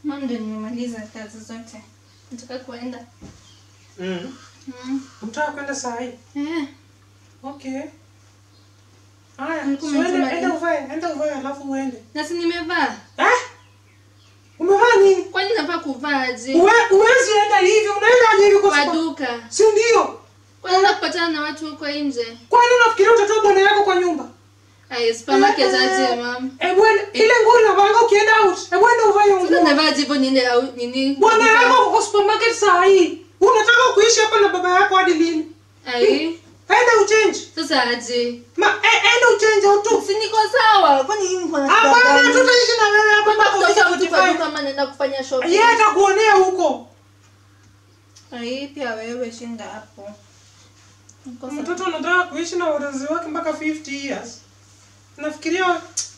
Mama ndio nimemaliza kazi zote. Nataka kuenda. Unataka kwenda saa hii? Okay. Haya, enda uvae alafu uende. Na si nimevaa. Umevaa nini? Kwani nafaa kuvaa aje? Uwezi enda hivi, unaenda aje hivi kwa duka? Si ndio? Kwani unapatana na watu huko nje? Kwani unafikiria utatoa bwana yako kwa nyumba? Supermarket aje mama. Ile nguo unavaa ukienda out. Enda uvae nguo. Sasa navaa jipo nini au nini? Bwana yako kwa supermarket saa hii. Unataka kuishi hapa na baba yako hadi lini? Enda uchange. Sasa aje. Enda uchange tu. Si niko sawa. Kwani hivi mko na shida? Hapana, tutaishi na wewe hapa mpaka ufike kama naenda kufanya shopping. Yeye atakuonea huko. Pia wewe shinda hapo. Mtoto anataka kuishi na wazazi wake mpaka 50 years. Nafikiria